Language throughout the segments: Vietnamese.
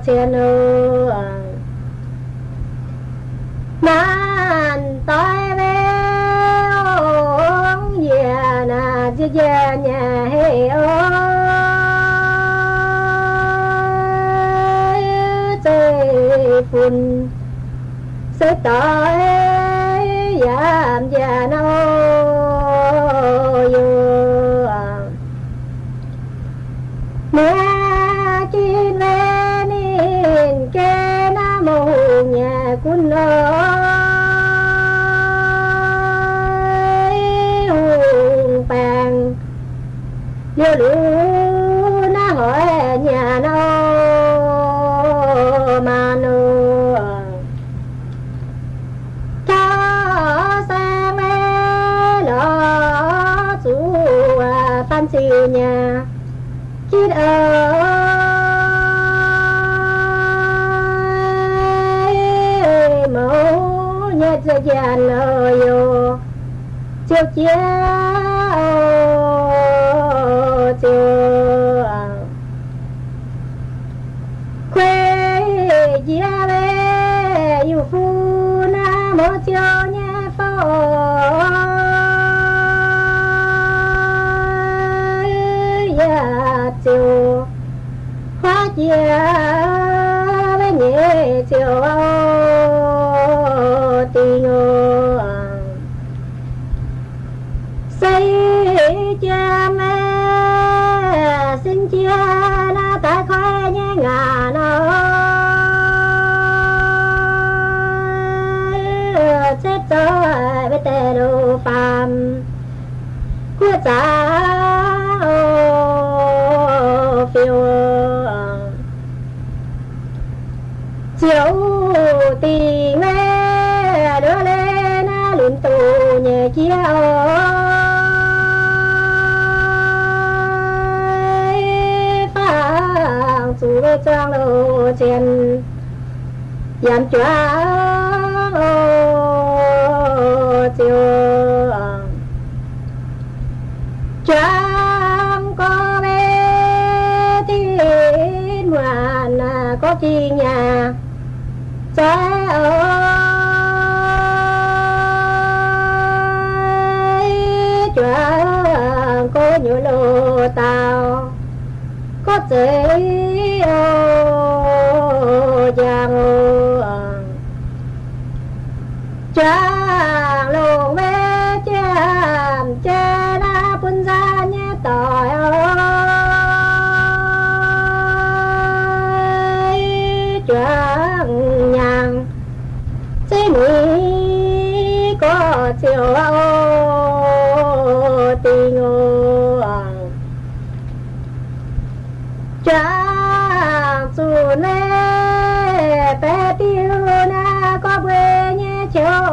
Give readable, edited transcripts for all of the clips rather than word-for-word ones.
trên man tối về ông già na già già nhà hay ơi trời phun sẽ tới giảm già nâu mẹ chín về nín kê na mô nhà quân ơi hùng bàng liêu lũ na hỏi nhà nâu mà nô cho sang mê lo chú pan siêu nhà chít ơi mẫu nhớ cho dàn ơi yo chiều chiều chiều khuê gia về yêu phu na mô chiều nhà phò chiều hoa chia với nhẹ chiều tình xây cha mẹ xin chia na ta khoe nhé ngà nó chết rồi với tê đồ phàm của cha phiêu chiều tình mẹ đưa lên lùn tù nhẹ chia phang chú về trang lô trên dàn choáng chiều choáng có bé thiên ngoan có chi nhà trái ơi choáng có nhiều lô tàu có thể giang choáng lồng bé chạm chè na bún ra nhé tỏi choáng nhàng chế mỹ có chiều tình choáng dù nè bé tiêu na có quê nhé chiều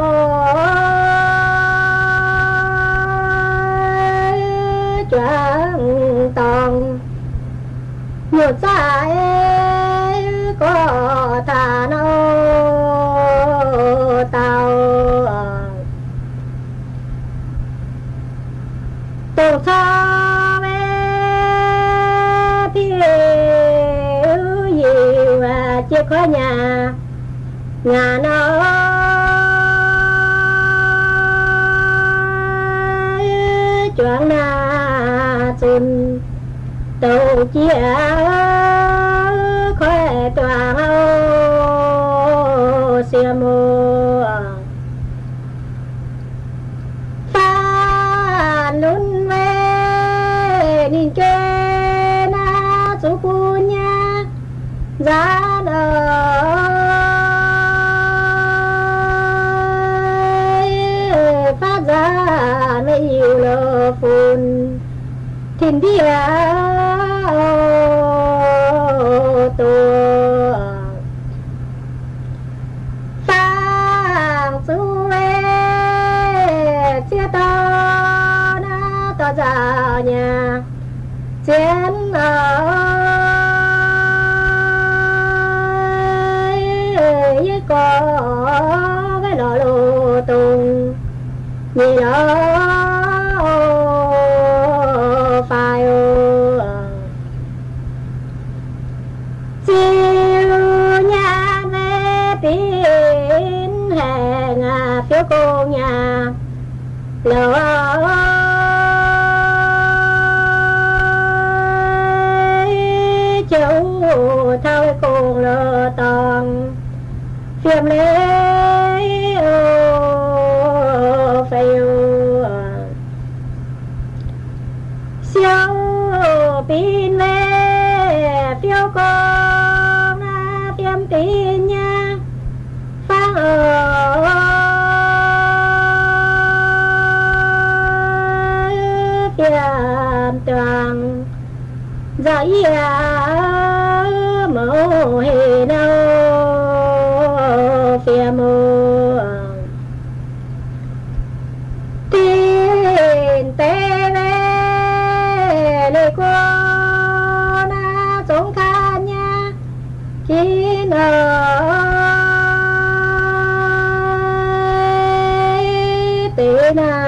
choáng tòng nhiều trái có thà nâu tàu tổ cho bé phiêu nhiều chiếc khó nhà nó choáng na chun tàu chia khỏe toàn xìa mùa phan lún về nhìn kê na chú cu nha giá ơi phát ra mấy yêu lơ phun thiên địa tua phang su về chia to na to ra nhà chén ơi có với lò lô tùng gì đó phải lỡ châu thôi cùng lỡ toàn phiền lễ phải siêu pin về phiêu con phiêm tin nha phang phiền toàn dạy mẫu hề đâu phiền mưa tin tế về lời con sống khan nha kín tế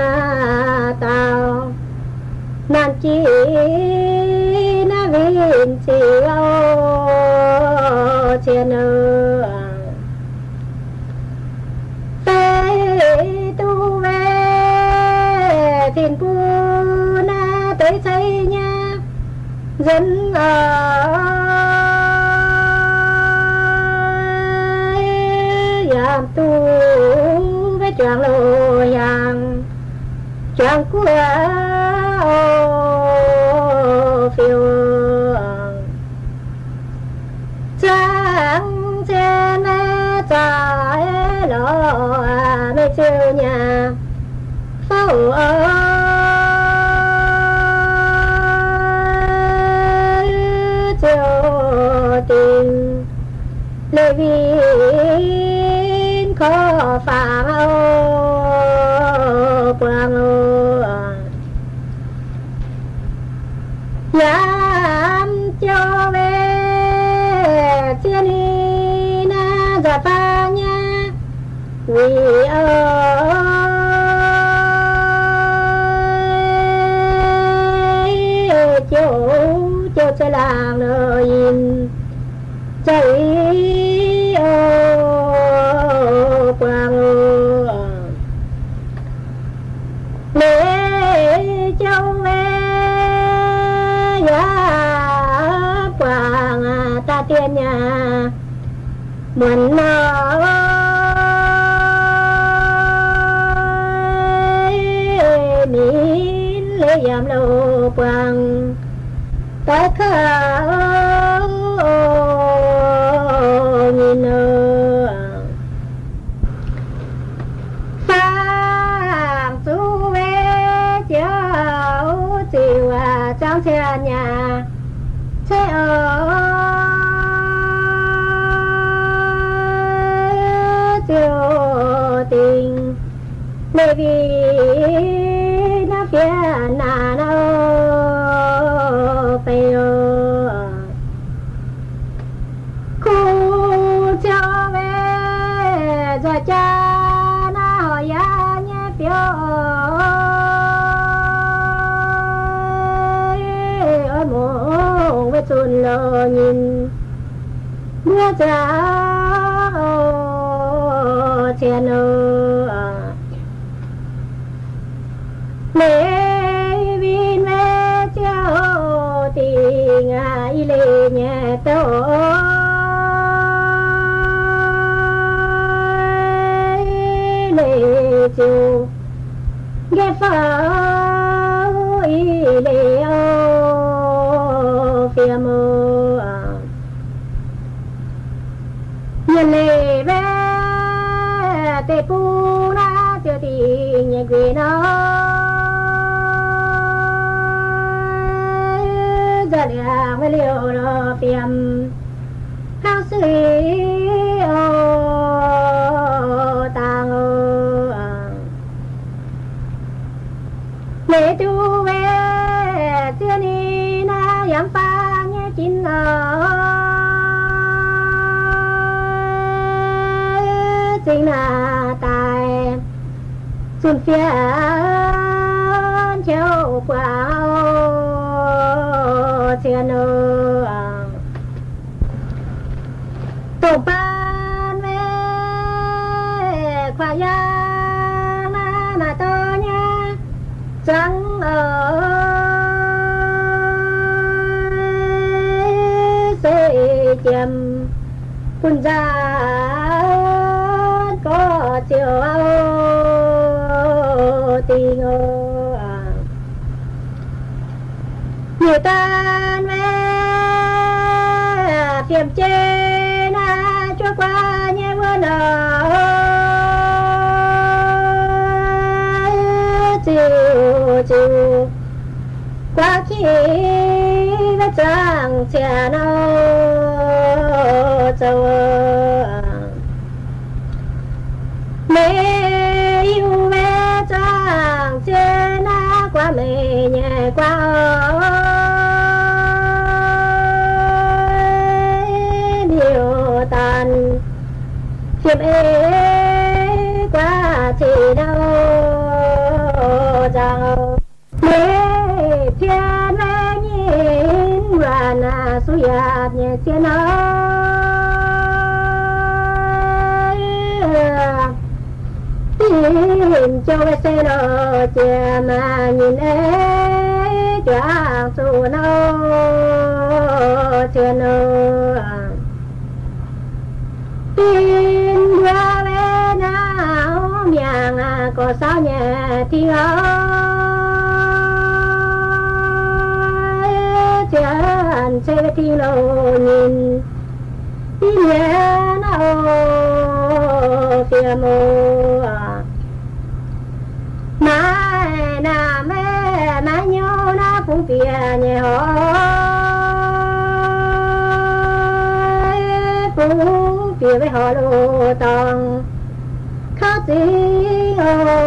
tao nan chi viên chiều trên tây tu về thiên pu na tới xây nha dân làm tu với choàng lô hàng choàng của phiêu trắng trên trái lọ mê chiều nhà phâu chiều tình lê viên khó phàng quang dám cho về chia ni na giả pha nha vì chiều chiều chơi làng nơi chạy quang lễ châu về quang ta tiên nhà muốn nín lễ giảm lô quang ta khao nhìn phang su về chiều chiều trong xe nhà xe chiều tình lê vì nó phía nà nó phải khu cho về rồi cha nó hỏi ya nhé phiếu ôi mồ với chuồn lờ nhìn mưa cha trên lễ viên mẹ cháu tình ai lệ nhẹ tổ lệ chiều ghé pháo y lệ ô phía mơ nhìn lệ bé tê pu na tiêu tình nhẹ quê nó giờ để với liều nó phiền hao sĩ tàng lễ tu về chưa ni na yam pha nhé chín chính là tài xuân phía châu quả thiên tổ ban về khoa ya na to nha tiềm phun ra có chiều tình người ta về phiền trên cho qua nhé vươn chiều qua khi với chàng trẻ nào châu mẹ yêu mẹ chàng trẻ na qua mẹ nhẹ qua nhiều tàn phiền qua thì đâu giàu mẹ thiên mẹ nhìn và na suy nhạt nhẹ thiên tìm cho cái xe nó che mà nhìn ấy choáng su nó chưa nó tin qua bên nào miệng có sao nhẹ thì chân xe thì lâu nhìn tin nhẹ nào phía mô mai na mẹ má nhớ na cũng phía nhẹ họ cũng phía với họ lô tòng khá tiếng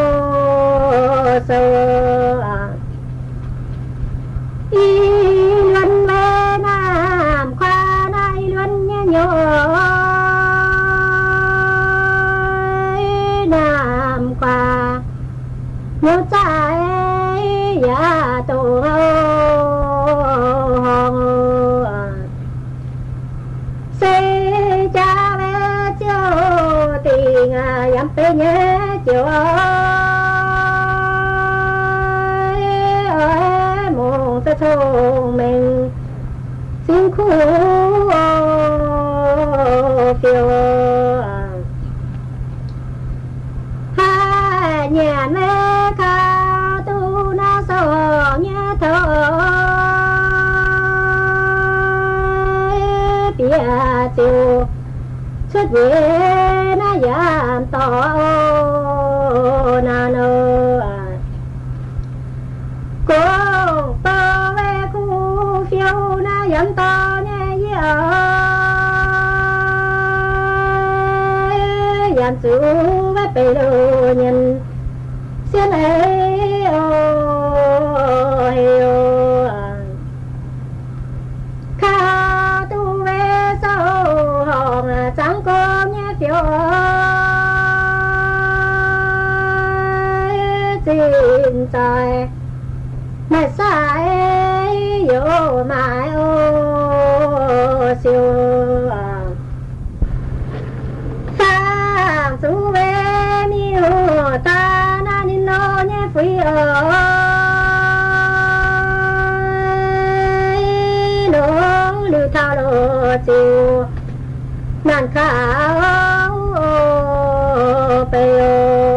sâu y luân mẹ nam khoa nay luân nhớ nhớ nam khoa nhớ trái ya tổ xây cha bé chiều tình dám pe nhé chiều ơi mong sẽ thông mình xin khu phiêu hai nhà mẹ ca tu na so nhé thơ bia chiều xuất về na giảm to na nơ cô to về khu phiêu na giảm to nhé giảm chữ với bề đồ nhân xin ấy kha tu về sâu hồng chẳng có nhé phiêu xin trời mà sai vô mãi siêu sang su về miêu ta na nín nó nhé phi nó lưu thao đồ chiều nàng khảo bê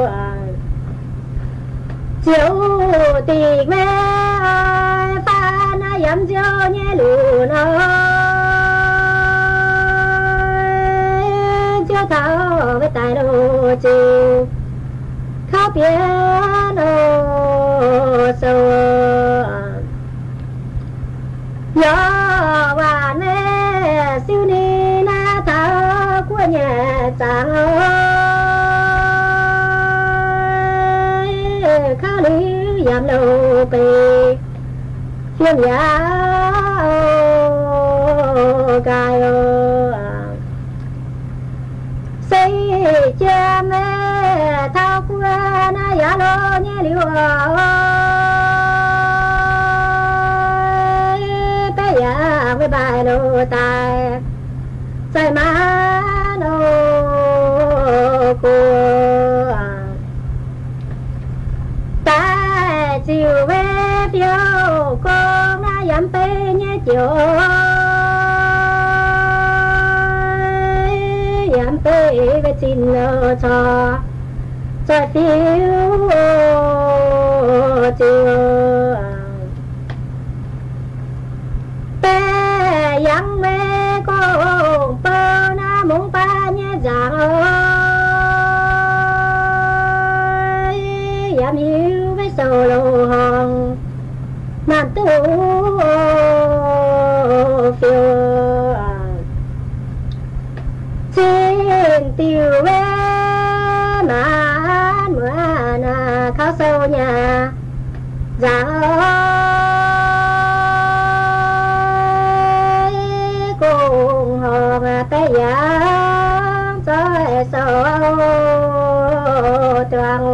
chiều tình mẹ pha na yếm chiều nhé lù nó chiều thao với tài đồ chiều khao piano sâu nhớ và mẹ siêu ni na thao của nhà chàng ơi khao lý giảm lâu bề phiên giá gai xây cha mẹ thao của na giá lô nhé liu bé già với bài lô tài say má lô của ta chiều về phiêu con na dám pe nhé chiều về xin cho phiếu chưa bé yang mê cô bơ na muốn ba nhé giang ơi yam hiu với sầu lô hồng nam tu phiêu xin tiêu về mà mưa na khao sâu nhà giang ơi cùng hồng tay giang soi sâu toàn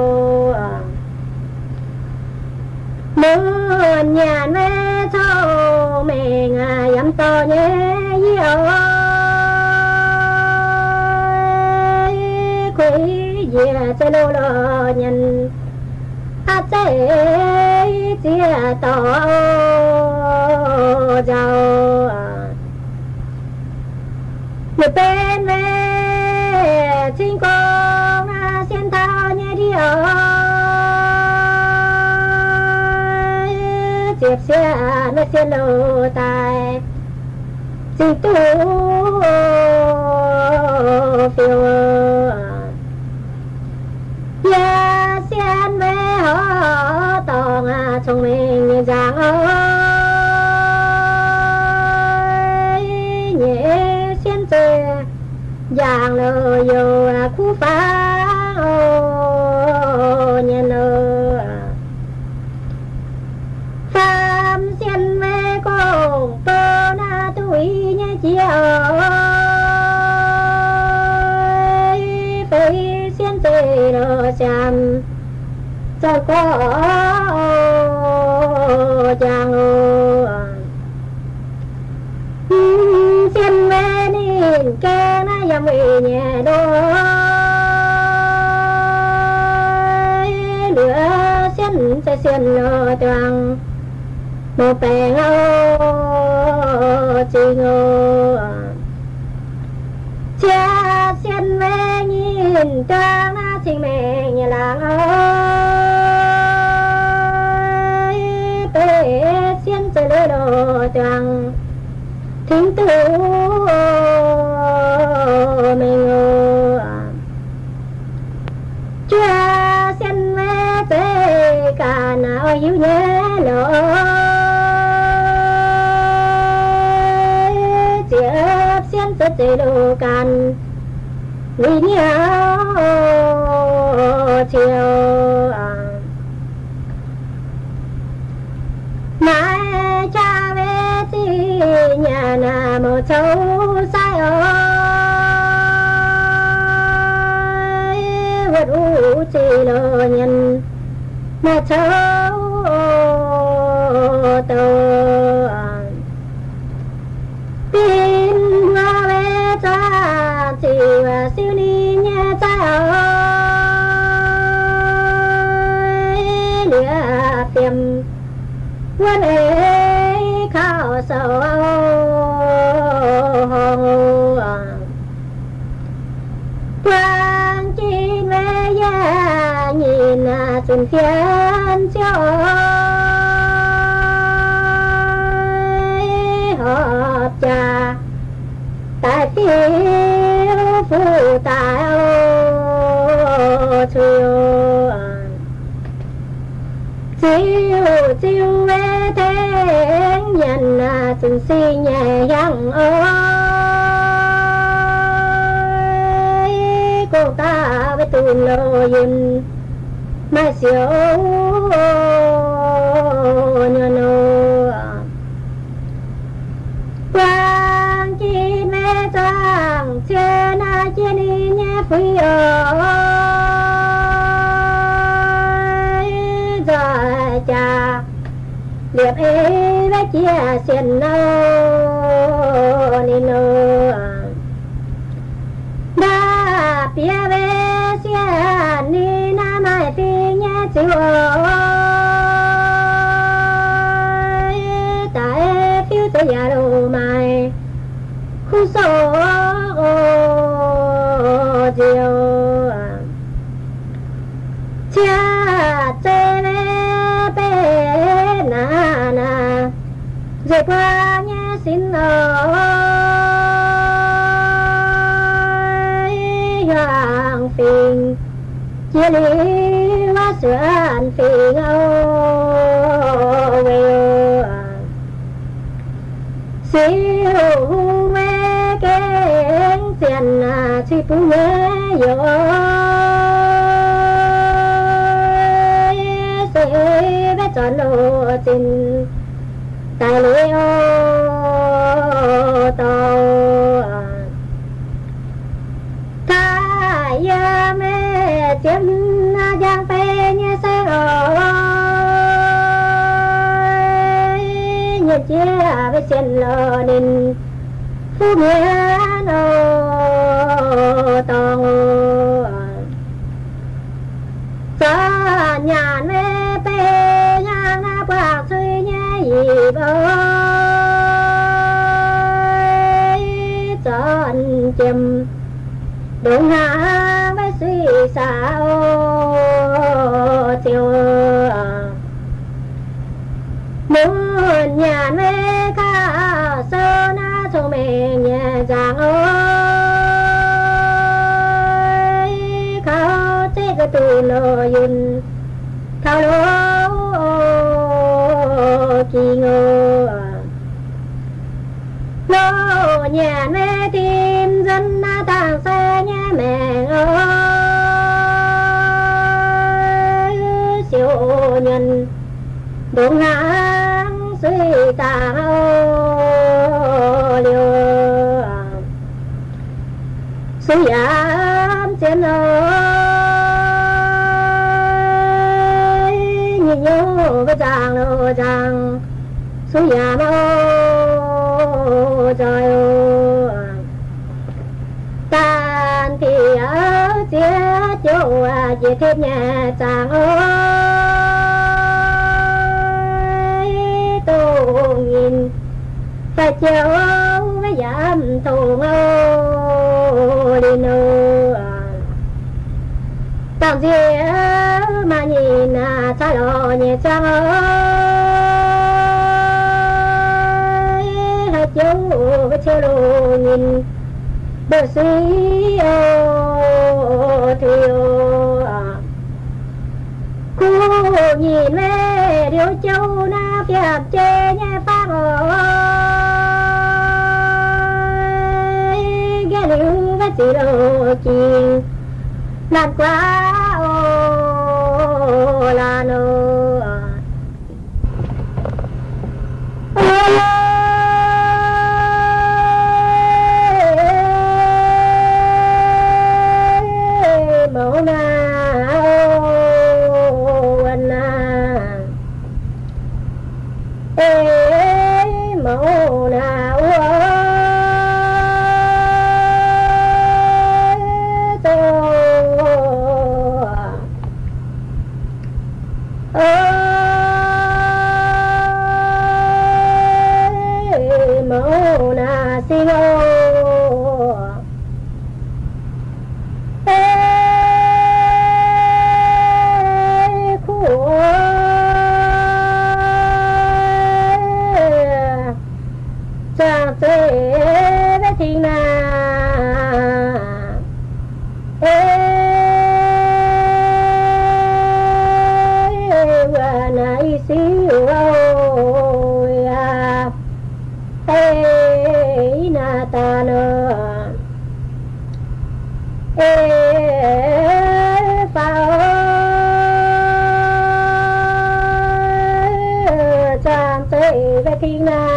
mưa nhà mẹ thâu mẹ ngà dám to nhé yêu quý về chơi lô lô nhân ta chơi chia to giàu một bên về chính con xin thao nhé điều chiếc xe nó xe lô tài xin tu phiêu ya xiên mê họ tòng trong mình giang ơi nhẹ xiên chơi giang lơ yo khu phá nhân ơi phạm xiên mê cùng tơ na tuổi nhé chiều phải xiên chơi rồi chăm cho có chàng xiên mê nhìn kê na yam về nhẹ đôi lửa xiên sẽ xiên lơ toàn một bè ngô chị ngô cha xiên mê nhìn trang na trình mẹ nhà làng ơi bê xiên chơi lê đồ toàn thính tử mình ngô cha xiên mê bê cả nào hiếu nhé lỗ xiên sẽ chơi đồ can vì nhau chiều mai cha về thì nhà nào một châu sai ơi vật u chỉ lo nhân mà châu tơ tin hoa về cha chỉ và siêu ni nhà cha ơi lìa tiêm quân ấy khao sầu quang chi mẹ ya nhìn xuân phiên chiều hợp cha tại phiêu phụ tại chiều chiều chiều về thế nhận xuân si nhẹ nhàng ơi cô ta với tu lô yên mai siêu nhân quang chi mẹ trang trên trên đi nhé phi ơi giờ cha liệp ấy với chia xiên nô nô đa bia về xiên ni na mai phi nhé chiều tại phiêu tới nhà đồ mai khu số qua nhé xin ơi hoàng phiền chia ly hoa sườn phiền âu về siêu mê kén tiền chi phú nhé yo sẽ bé chọn lộ trình tài liệu tàu thái mê chiếm giang phê như xe ơi nhìn chia với xin lờ đình phú nghĩa nô tàu sa nhà mê bê nhà na bạc suy nhé gì bơi chọn chìm đúng hàng với suy sao chiều muốn nhà mê ca sơ na cho mình nhẹ nhàng ơi khao chế cái tù lô yun thao lô kỳ ngô lô nhà mê tim dân na tàng xe nhà mẹ ơi siêu nhân đúng hàng suy tàng liều suy ám trên ơi nhìn nhớ với chàng lô chàng suy ám trời tan thì ở chết chỗ về thêm nhà chàng ơi tôi nhìn phải chiều với giảm thùng đi nô tạm gì mà nhìn xa lò nhẹ chàng ơi hai chiều với chiều lô nhìn bờ suy ô thiêu cô nhìn mẹ điều châu na phiệp chê nhé bác ơi ghé lưu với chị đồ chiên làn quá ô là nô mẫu nào anh ê mẫu nào mẫu nào xin chàng sẽ với thiên na và nãy xíu ôi na ta nơ phao chàng sẽ với thiên na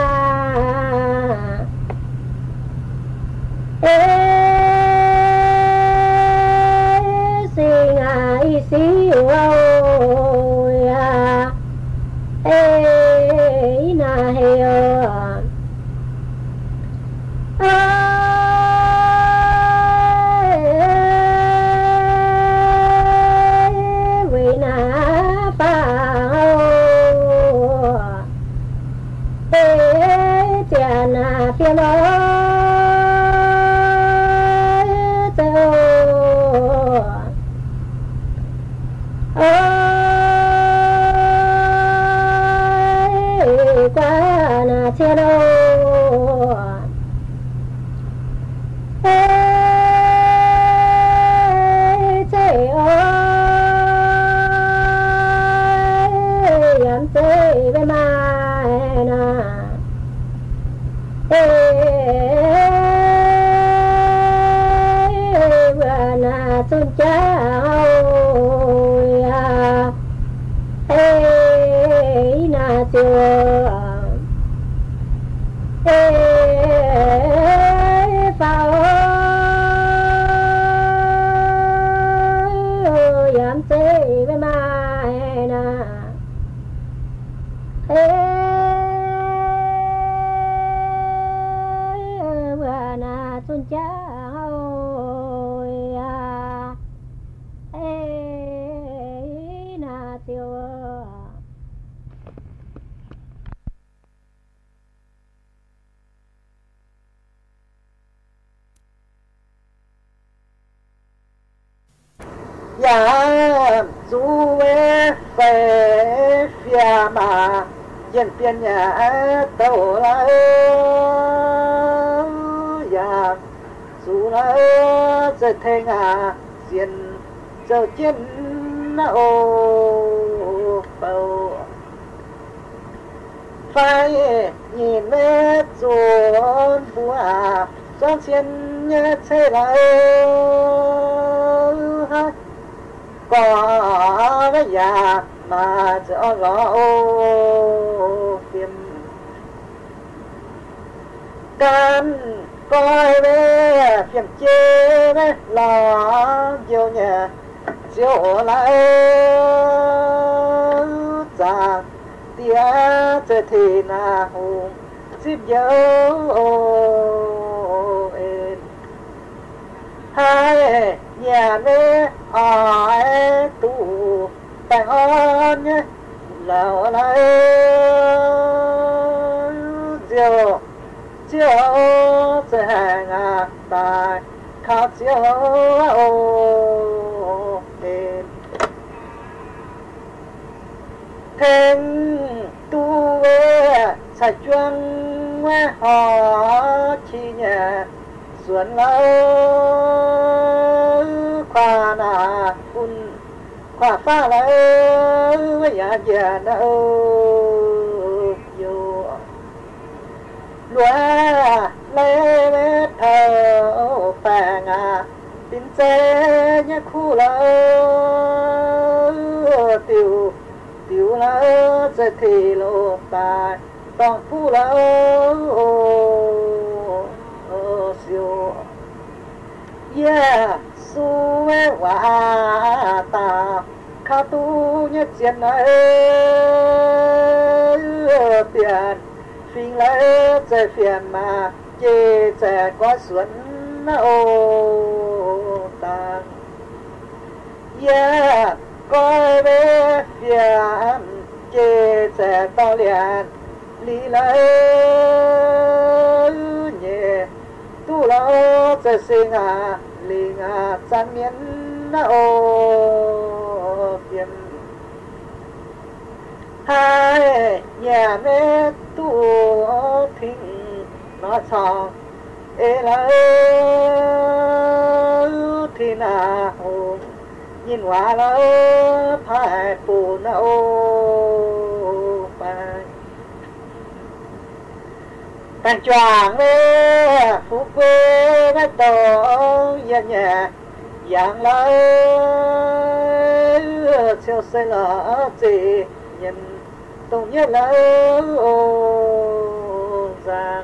xin ai xíu ôi na heo vì na pa tiền phiền qua na chia đôi xuân cha ơi ê na tiêu 呀，诸位飞飞马，人变呀都来呀，诸来这天啊，见就见那哦哦，phải nhìn mẹ trốn bùa trong chiến nhé thế lại có cái nhà mà cho gõ tìm can coi về phiền chê đấy lo nhiều nhà chiều lại già tia chơi thì na hùng chip dấu hai nhà mẹ ai tu tàng on nhé lão lại chiều chiều sẽ hàng à tài khá chiều thêm tu về sạch chuông họ chi nhà xuân lâu khoa nà un khoa pha lâu với nhà già đâu dù lúa lê mê thơ phàng à tin xe nhé khu lâu tiểu tiểu lâu sẽ thì lô tài toàn phu lâu siêu yeah su mê hòa ta khá tu nhất chiến ấy tiền phiền lấy chạy phiền mà chê chạy quá xuân ô ta yeah coi về phiền chê chạy to liền lý lấy nhẹ tu lo chạy sinh à lý à chán miến ô phiền hai nhà mẹ tu thinh nó chọn ê là thì na hùng nhìn qua là phải phụ na ô phải càng choàng mê phú quê mê tổ nhà nhà dạng lỡ siêu xây lỡ gì nhìn tông nhất lỡ giang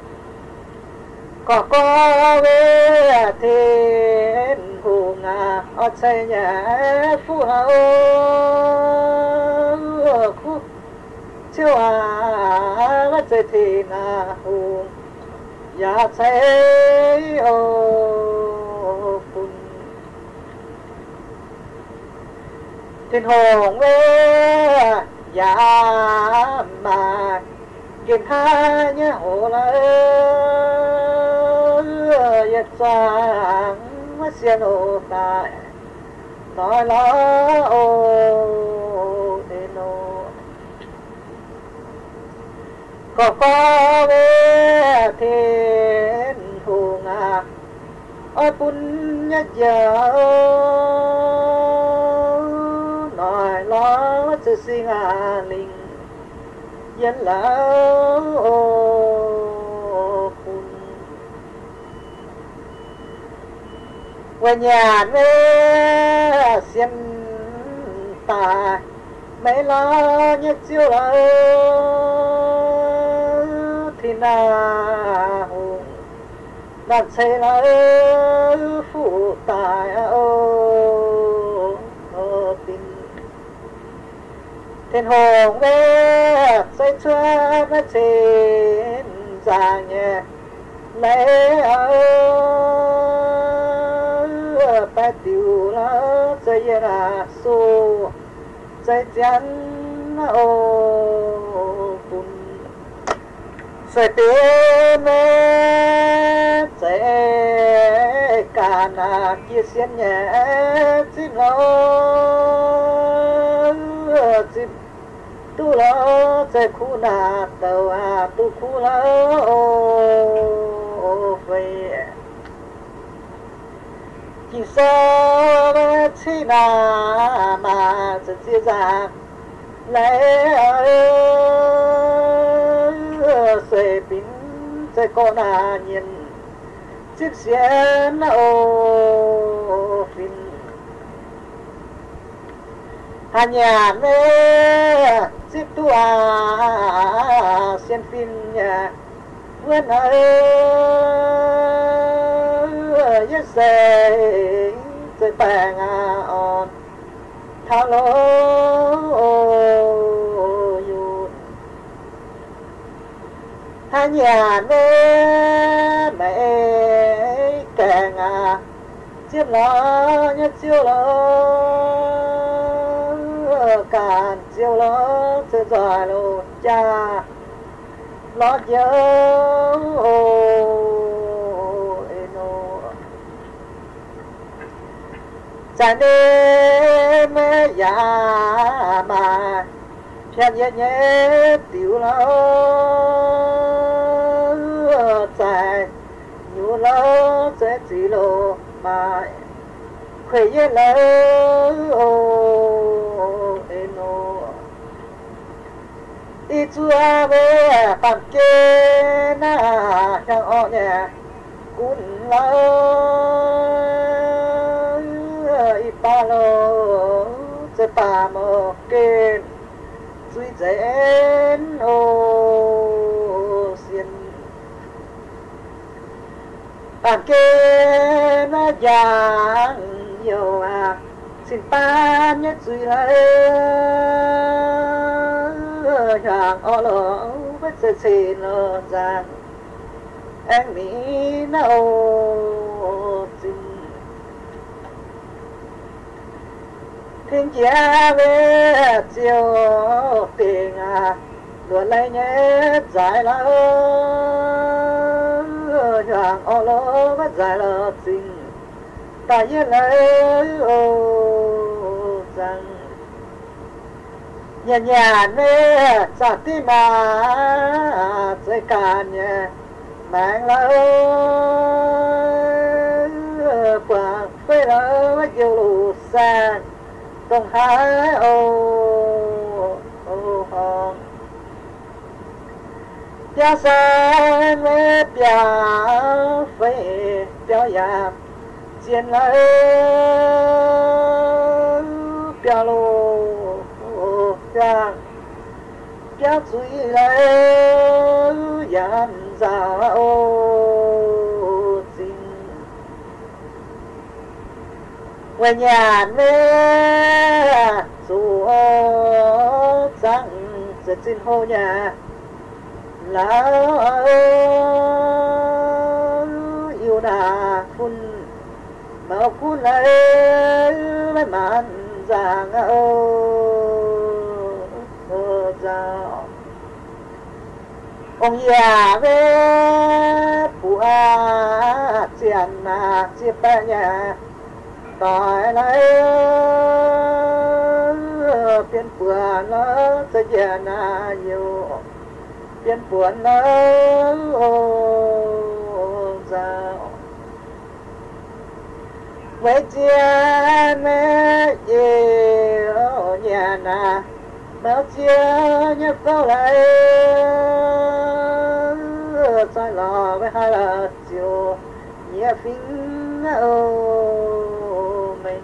có về thiên hùng à ở xây nhà phú hậu khu chiêu à mất chơi thì na hùng nhà xây ô phun thiên hùng về nhà mà kiên hai nhé hồ lại yết sang mất xiên ô tại nói lo ô đến ô có về thiên hùng à ôi bún nhất giờ nói lo sự sinh à linh dân lão bún về nhà mẹ xiên tài mấy lo nhất chiều là thì na hùng đặt xây là phụ tài ô tin thiên hùng về xây chúa nó trên già nhẹ lấy tiêu lỡ chơi là xô chơi chán ô bùn sẽ tiêu mê sẽ cả nà kia xiên nhẹ chim lo chim tu lo sẽ khu nà tàu tu khu lo về chỉ sao chỉ là mà chỉ chia ra lấy sẽ biến sẽ có là nhìn chiếc xe ô phim hà nhà nè chiếc tua xem phim nhà vườn nhất sẽ bàng on thao lô yun hai nhà nè mẹ càng chiếc lo nhất chiêu lo càn chiêu lo chơi giỏi lô cha lo nhớ chẳng đêm ya mà phiền nhẹ nhẹ tiểu lo chạy nhiều lo sẽ chỉ lo mà khỏe nhẹ lo eno đi chùa về bàn kê na chẳng ở nhà cún lo ba lô sẽ ba mô kên suy dễn ô xiên bàn kê nó giang nhiều xin ba nhất suy lấy hàng ô lô với sẽ xin lô giang anh mỹ nó ô xin thiên gia về chiều tình luôn lấy nhé giải là hàng ô lô bắt giải là tình ta yên lấy ô rằng nhà nhà nè chả tim mà chơi cả nhé mang là quảng phê là yêu lù sang đông hải ô hòn bia san với bia phê bia yam chiến lấy bia lô bia bia chui lấy yam ra ô về nhà mẹ dù chẳng sẽ xin hô nhà là yêu nà phun mà phun lấy màn giang giao ông già về bùa tiền chia ba nhà đòi lấy phiên buồn nó sẽ già nhiều phiên buồn nó giao với chia mẹ yêu nhà na bao chia nhớ câu lại sai lò với hai là chiều nhẹ phím mình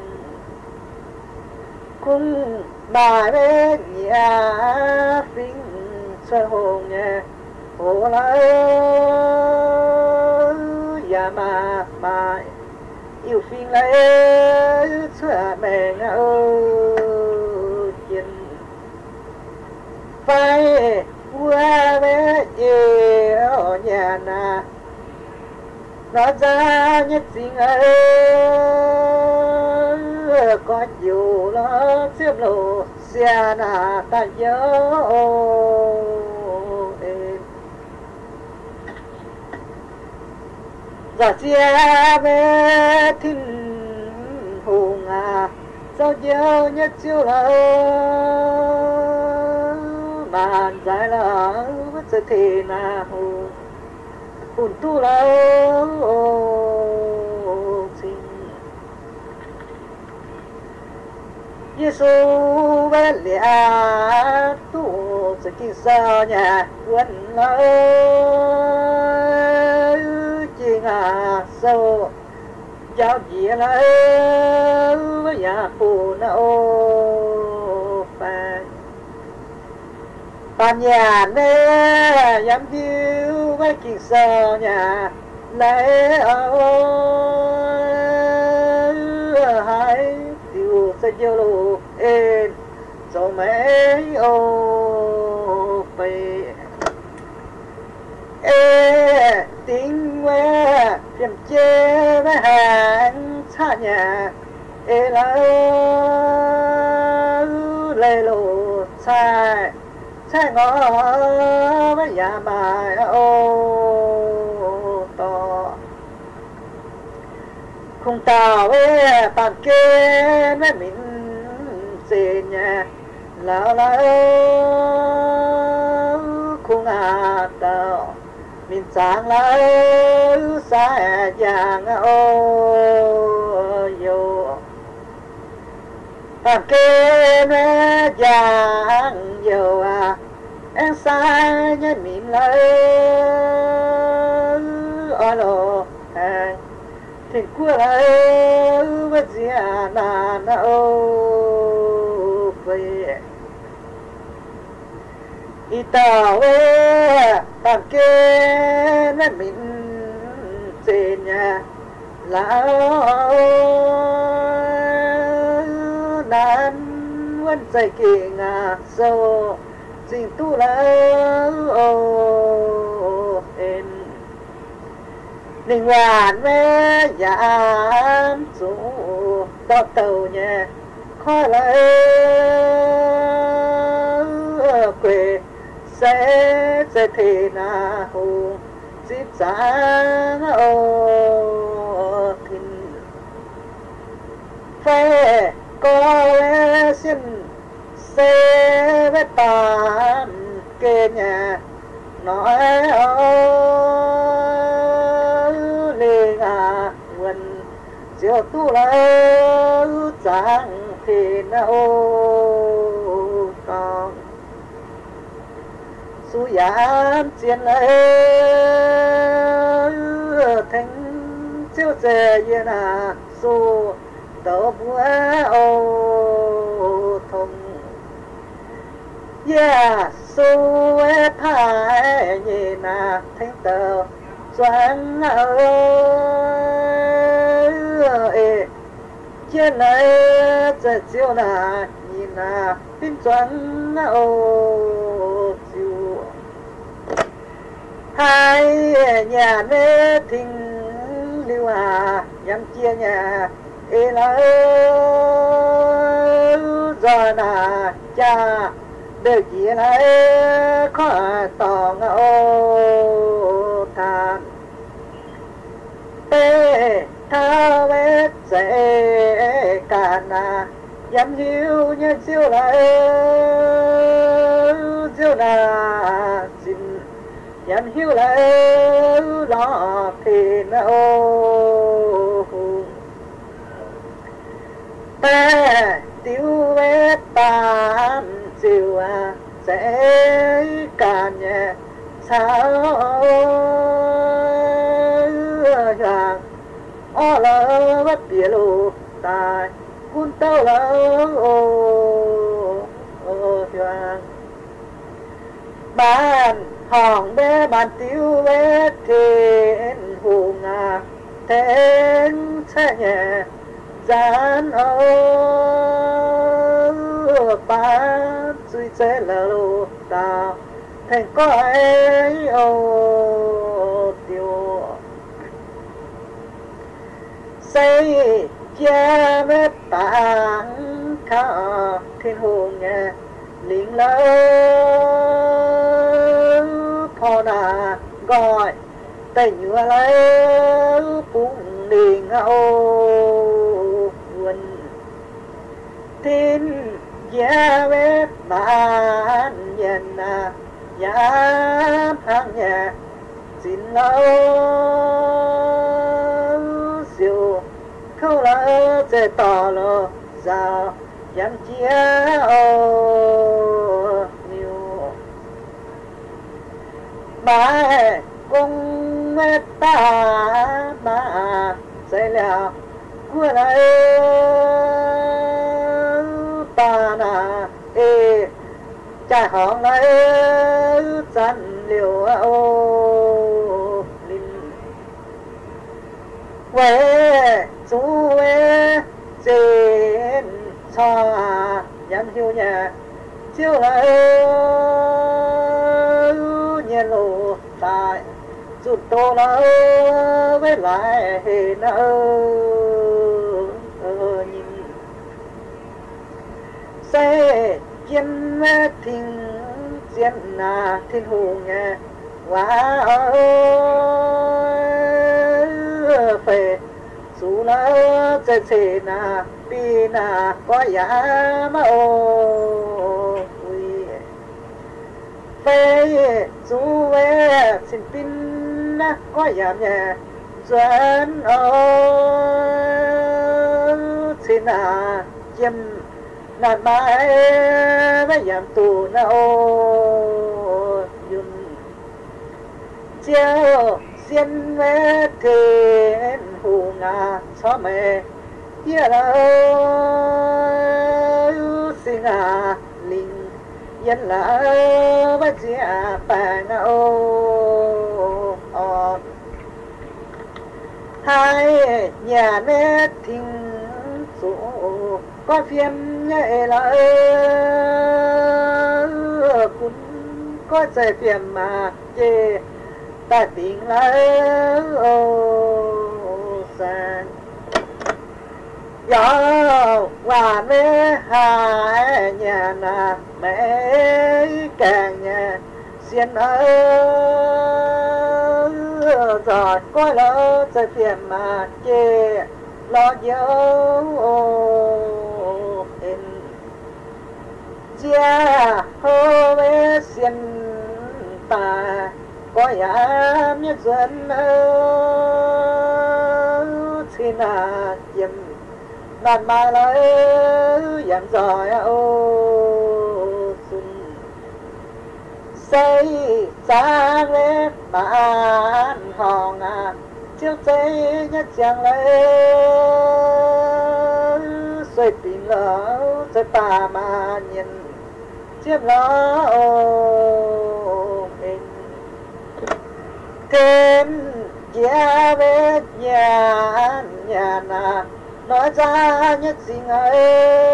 cũng bài với nhẹ phím xoay hồn nhẹ hồ lại ya mà mãi yêu phim lấy xưa mẹ chuyện phải qua với yêu nhà na nó ra nhất tình ơi có nhiều lo chiếm lộ xe nà ta nhớ giờ chia về thiên hùng sao nhớ nhất chiều là màn dài là mất sự thì na hùng hùng tu là Giêsu về lẽ tu sự kinh sao nhà quân lỡ chỉ sâu giáo gì là với nhà phụ nữ bàn nhà nè dám yêu với kinh sao nhà lấy hai tiêu sẽ yêu lu em cho mấy ô về ê tiếng quê phiền chê với hàng xa nhà ê là lê lộ sai sai ngõ với nhà bài ô to không tao với bàn kê với mình xê nhà lão lão không tao mình sáng lão xa giang ô yo bàn kê với giang yo em sai nhé mình lấy ô lô thì qua lấy với gia nan ô về y tao bàn kê với mình trên nhà lão nan vẫn dậy kỳ sâu xin tu lão em linh hoàn với giảm số đo tàu nhà khó lấy quê sẽ thì na hùng dịp sáng ô thìn phê có lẽ xin xe với tàn kê nhà nói lên nguồn chiều tu lấy chẳng thì ô con su yam chiến lấy thành chiếu chế yên su tàu búa ô thông su thái nhìn thanh tàu doãn ơi chiến lấy chế chiếu nhìn pin doãn ô hai nhà nê thình lưu nhắm chia nhà ê là giờ là cha đời gì là khó tòng ô than tê thao vết dễ càn nhắm hiu như chiêu là xin nhắm hiu là lo thì nó ta tiêu vết tàn chiều sẽ càn nhẹ sao rằng ó lỡ bất bia lù tài quân tao lỡ hoàng bàn hòn bé bàn tiêu vết thiên hùng thiên sẽ nhẹ gian ba duy chế là lô ta thành có ấy tiêu xây cha vết tảng khá thiên hùng liền lỡ phò nà gọi tay nhựa lấy cũng liền âu quần tin giá vết bản nhân giá hàng nhà xin lâu siêu khâu lỡ sẽ tỏ lỡ sao chẳng chia ô nhiều bà cùng ta bà sẽ là của lại ta na ê trái hòn lại chân liều ô linh quê chú quê trên cho nhắn hiu nhà chiếu lại nhiên lộ tại rụt tô nó với lại nó nhìn xe chiến thình chiến thiên hùng quá phê dù nó chơi chơi pi có giá mà ô phê dù về xin tin có giá nhà doan xin chiêm nàn mãi với giảm tù na ô yun chiều xiên về thiên hùng cho mẹ kia là xin linh yên là với chị bà na ô hai nhà nét thình số có phiền nhẹ là cũng cóใจphiền mà chê ta tình là sang gió hòa mê hai nhà mẹ càng nhà xiên rồi có lỡใจphiền mà chê lo dấu chia hô với xiên ta có giá miết dân xin chiếm nàn mà lấy giảm giỏi ô xuân xây sáng lên bán hòn chiếc giấy nhất chẳng lấy xoay tình lỡ xoay ta mà nhìn chiếc lỡ ô mình thêm giá vết nhà nói ra nhấtสิ่งấy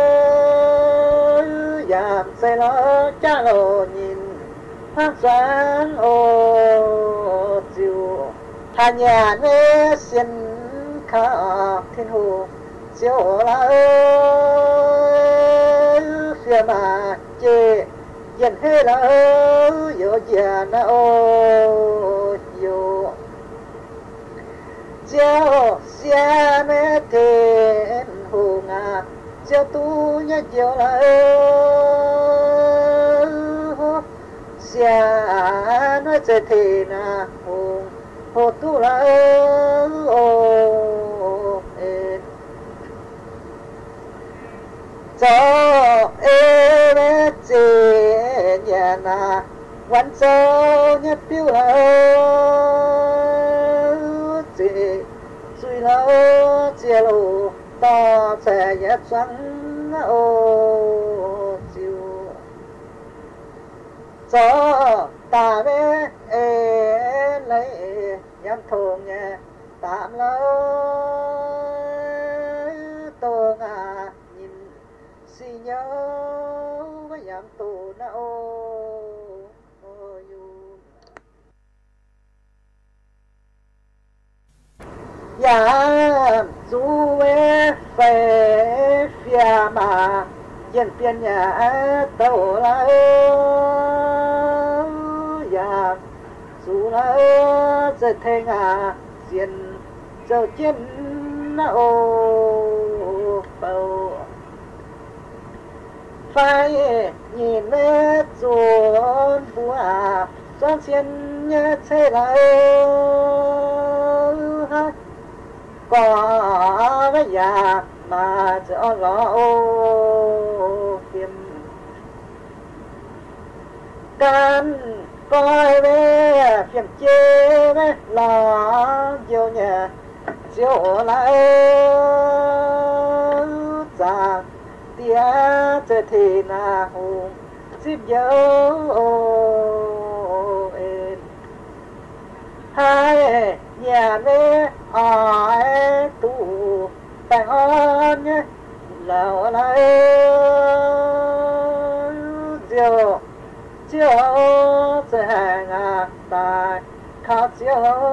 giảm say lỡ cha lộ nhìn phát sáng ô chiều hà nhà nê xiên khá thiên hồ chiều là phía mà chê dần hết là yo già na ô yo chiều xe mê thiên hồ chiều tu nhá chiều là xe nói chơi thì hồ tu là ô cho ê chê nhà quan châu nhất tiêu là chê suy là chê lô to chè nhất trắng ô chiều cho ta với lấy nhắm thùng tạm lỡ tô nhìn xì nhớ với nhắm tù na ô dạ dù về về phía mà dân biên nhà tàu là ya dù là giờ thế ngà diện dầu chiến ô bầu phải nhìn mẹ chuồn bùa doan xiên nhớ thế là có với nhà mà cho lo phim can coi về phim chê với lo nhiều nhà chiều lại giang tia chơi thì na hùng dịp dấu hai nhà mẹ ai tu tại hôn nhé lão lại chiều chiều sẽ hàng tại khát chiều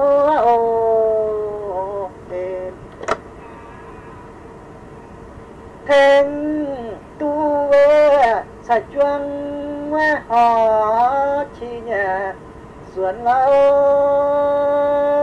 thanh tu về sạch chuông họ chi nhà xuân lâu